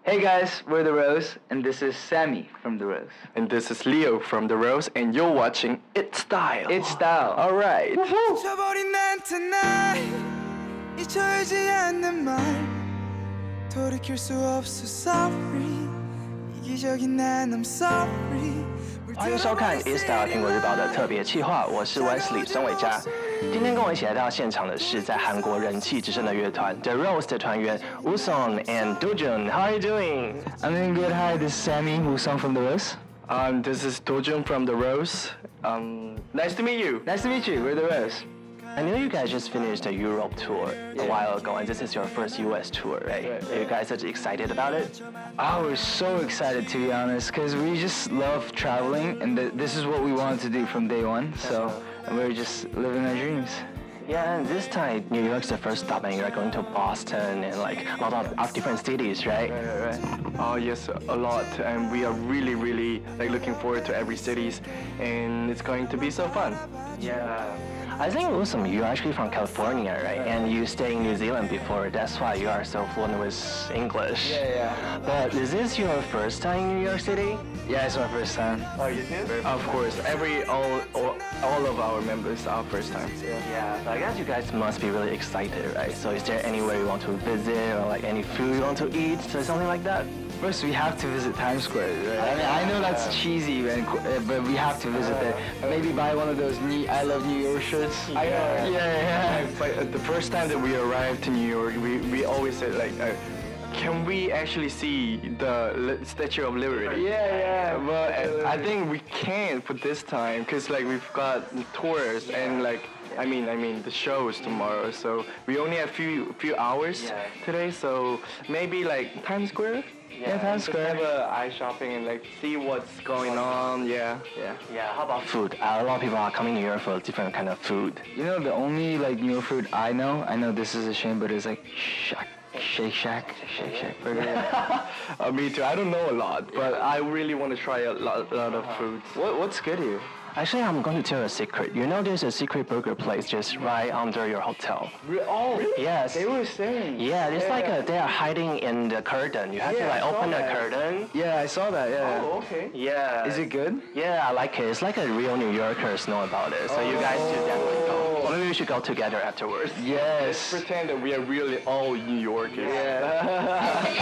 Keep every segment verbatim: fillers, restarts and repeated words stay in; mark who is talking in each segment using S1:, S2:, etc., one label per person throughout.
S1: Hey guys, we're The Rose, and this is Sammy from The Rose.
S2: And this is Leo from The Rose, and you're watching It's Style.
S1: It's Style.
S2: Alright.
S3: sorry 欢迎收看《It's Style》苹果日报的特别企划，我是 Wesley 孙伟嘉。今天跟我一起来到现场的是在韩国人气之盛的乐团 The Rose 的团员 Woo-sung and Do-jun. How are you doing?
S1: I'm doing good. Hi, this is Sammy Woo-sung from The Rose.
S2: Um, this is Do-jun from The Rose. Um, nice to meet you.
S1: Nice to meet you. We're The Rose.
S3: I know you guys just finished a Europe tour a while ago, and this is your first U S tour, right?
S1: Right,
S3: Are you guys such excited about it?
S1: Oh, we're so excited, to be honest, because we just love traveling, and th this is what we wanted to do from day one, so we're just living our dreams.
S3: Yeah, and this time New York's the first stop, and you're going to Boston and like a lot of, of different cities, right?
S1: Right, right, right.
S2: Oh yes, a lot, and we are really, really like looking forward to every cities, and it's going to be so fun.
S3: Yeah. I think Woo-sung, you're actually from California, right? And you stayed in New Zealand before. That's why you are so fluent with English.
S1: Yeah, yeah.
S3: But is this your first time in New York City?
S1: Yeah, it's my first time.
S2: Oh, you did? Of course, every all, all all of our members are first time.
S3: Yeah. Yeah. So I guess you guys must be really excited, right? So is there anywhere you want to visit, or like any food you want to eat, or something like that?
S1: First, we have to visit Times Square, right? I mean, I know that's cheesy, and, but we have to visit there. Maybe buy one of those new I Love New York shirts.
S2: I know.
S1: Yeah, yeah.
S2: But the first time that we arrived to New York, we, we always said like, uh, can we actually see the Statue of Liberty?
S1: Yeah, yeah.
S2: But I think we can't for this time, because like we've got tours and like, I mean, I mean the shows tomorrow, so we only have few few hours
S3: Yeah.
S2: today. So maybe like Times Square.
S1: Yeah, Times Square.
S2: Have a eye shopping and like see what's going on. Yeah, yeah.
S3: Yeah. How about food? Uh, a lot of people are coming here for different kind of food.
S1: You know, the only like New York food I know, I know this is a shame, but it's like Shack, Shake Shack, Shake Shack burger.
S2: uh, me too. I don't know a lot, but I really want to try a lot, a lot of foods.
S1: What what's good here?
S3: Actually, I'm going to tell you a secret. You know there's a secret burger place just right under your hotel.
S1: Oh, really?
S3: Yes.
S1: They were saying.
S3: Yeah, it's
S1: Yeah.
S3: like a, they are hiding in the curtain. You have
S1: Yeah,
S3: to like
S1: I saw
S3: open the
S1: that.
S3: curtain.
S1: Yeah, I saw that. Yeah.
S2: Oh, okay.
S3: Yeah.
S1: Is it good?
S3: Yeah, I like it. It's like a real New Yorkers know about it. So you guys should definitely go. Or maybe we should go together afterwards.
S1: Yes.
S2: Pretend that we are really all New Yorkers.
S1: Yeah.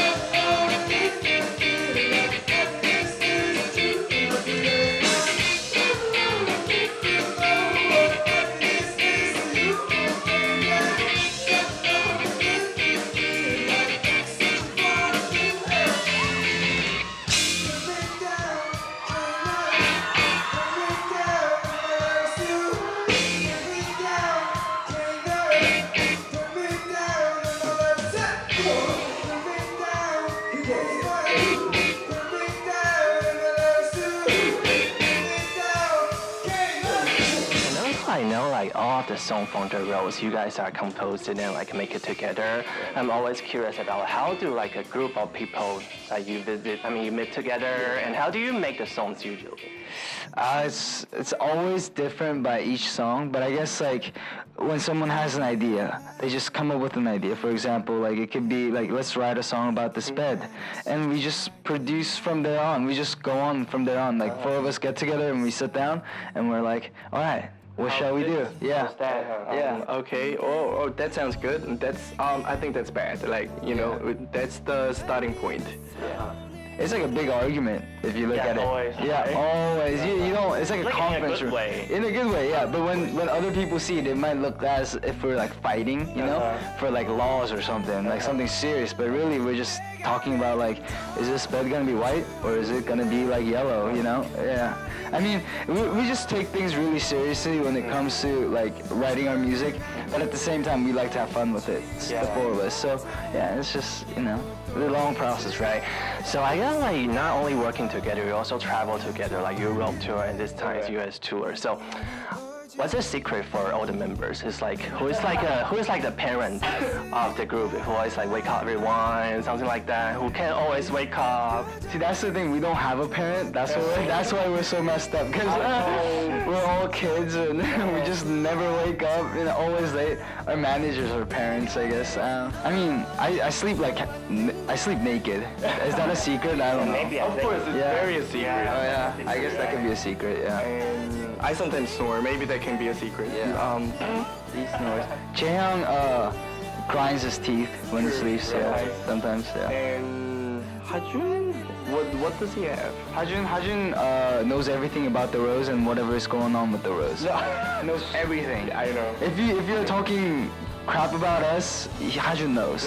S3: I know like all of the song from The Rose, you guys are composed and then like make it together. I'm always curious about how do like a group of people that you visit, I mean you meet together, and how do you make the songs usually?
S1: Uh, it's it's always different by each song, but I guess like when someone has an idea, they just come up with an idea. For example, like it could be like, let's write a song about this bed, and we just produce from there on. We just go on from there on. Like four of us get together and we sit down and we're like, all right, what shall we do? Yeah.
S2: Yeah. Um, okay. Oh, oh, that sounds good. That's um, I think that's bad. Like you know, that's the starting point.
S3: Yeah.
S1: It's like a big argument if you look
S3: Yeah,
S1: at it.
S3: always,
S1: Yeah,
S3: right?
S1: always. You, you don't. It's like a
S3: Like in a
S1: conference
S3: good
S1: room.
S3: way.
S1: In a good way, yeah. But when when other people see it, it might look as if we're like fighting, you know,
S2: Uh-huh.
S1: for like laws or something, like something serious. But really, we're just talking about like, is this bed gonna be white or is it gonna be like yellow? You know? Yeah. I mean, we, we just take things really seriously when it comes to like writing our music, but at the same time, we like to have fun with it. It's the
S3: Yeah.
S1: four of us. So yeah, it's just you know, a long process, right?
S3: So I guess like you're not only working together, you also travel together, like Europe tour and this time it's U S tour. So What's the secret for all the members? It's like who is like a, who is like the parent of the group? Who always like wake up everyone, something like that. Who can always wake up?
S1: See, that's the thing. We don't have a parent. That's why. That's why we're so messed up. Cause uh, we're all kids and we just never wake up. And always late. Our managers are parents, I guess. Uh, I mean, I, I sleep like I sleep naked. Is that a secret? I don't know.
S3: Maybe I
S2: Of
S3: think.
S2: course, it's
S1: Yeah.
S2: very a secret.
S1: Oh yeah. I guess that could be a secret. Yeah.
S2: And I sometimes snore. Maybe that can be a secret.
S1: Yeah.
S2: Um,
S1: He snores. Jaehyung uh grinds his teeth when he sleeps. Yeah.
S2: Right.
S1: Sometimes. Yeah.
S2: and Hajun, what what does he have?
S1: Hajun Hajun uh, knows everything about the rose and whatever is going on with the rose. Knows everything.
S2: I know.
S1: If you if you're talking crap about us, Hajun knows.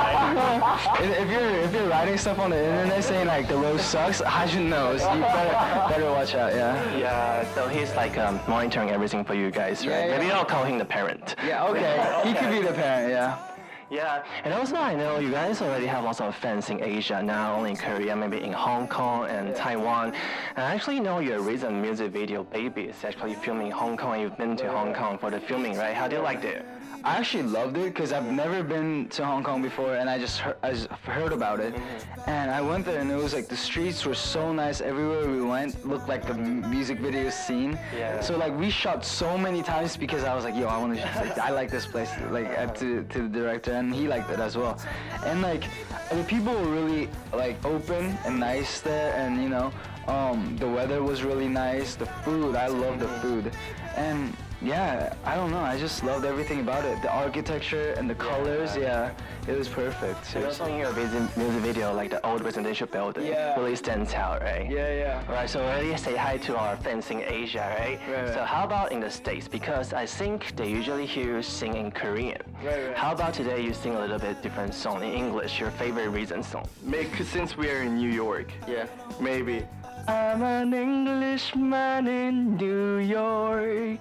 S1: if, if you're if you're writing stuff on the internet saying like the rose sucks, Hajun knows. You better better watch out. Yeah.
S3: Yeah, so he's like um, monitoring everything for you guys, right?
S1: Yeah, yeah.
S3: Maybe I'll call him the parent.
S1: Yeah. Okay. He could be the parent. Yeah.
S3: Yeah, and also I know you guys already have lots of fans in Asia, not only in Korea, maybe in Hong Kong and Taiwan. And I actually know your recent music video, Baby, is actually filming in Hong Kong, and you've been to Hong Kong for the filming, right? How do you like it?
S1: I actually loved it because I've never been to Hong Kong before, and I just heard, I just heard about it, and I went there, and it was like the streets were so nice. Everywhere we went looked like the m- music video scene.
S3: Yeah.
S1: So like we shot so many times because I was like, yo, I want to, like, I like this place, like uh, to to the director, and he liked it as well. And like the people were really like open and nice there, and you know, um, the weather was really nice. The food, I love the food, and. Yeah, I don't know. I just loved everything about it. The architecture and the colors, yeah, it was perfect.
S3: And also in your music music video, like the old residential building
S1: Yeah.
S3: really stands out, right?
S1: Yeah, yeah.
S3: Alright, so already say hi to our fans in Asia, right?
S1: Right, right.
S3: So how about in the States? Because I think they usually hear you sing in Korean.
S1: Right, right.
S3: How about today you sing a little bit different song in English, your favorite reason song?
S2: Maybe since we are in New York,
S1: Yeah.
S2: maybe. I'm an Englishman in New York.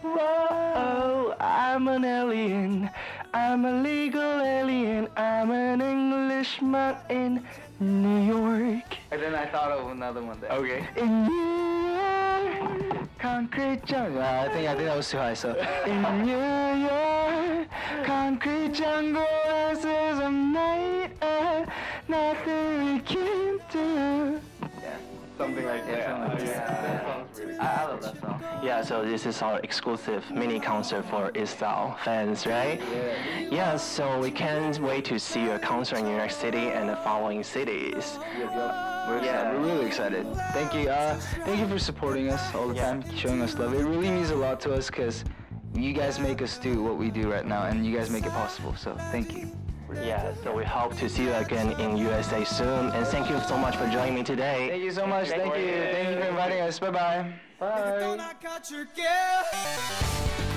S2: Whoa, I'm an alien. I'm a legal alien. I'm an Englishman in New York.
S1: And then I thought of another one there.
S2: Okay.
S1: In New York, concrete jungle. Uh, I think I think that was too high. So in New York, concrete jungle, this is a nightmare. Nothing we can do. Yeah.
S2: Something like that.
S1: something like
S2: Yeah.
S1: that.
S2: That sounds really
S1: I, I love that song.
S3: Yeah, so this is our exclusive mini concert for Istyle fans, right?
S1: Yeah.
S3: Yeah, so we can't wait to see your concert in New York City and the following cities.
S1: Yep, yep. We're,
S3: Yeah.
S1: excited. We're really excited. Thank you. Uh, thank you for supporting us all the
S3: Yeah.
S1: time, showing us love. It really means a lot to us because you guys make us do what we do right now, and you guys make it possible. So thank you.
S3: Yeah, so we hope to see you again in U S A soon. And thank you so much for joining me today.
S1: Thank you so much. Thank you. Thank you for inviting us. Bye-bye. Bye.
S4: Thought I got your girl.